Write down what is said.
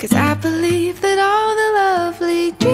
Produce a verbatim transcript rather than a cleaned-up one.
'cause I believe that all the lovely dreams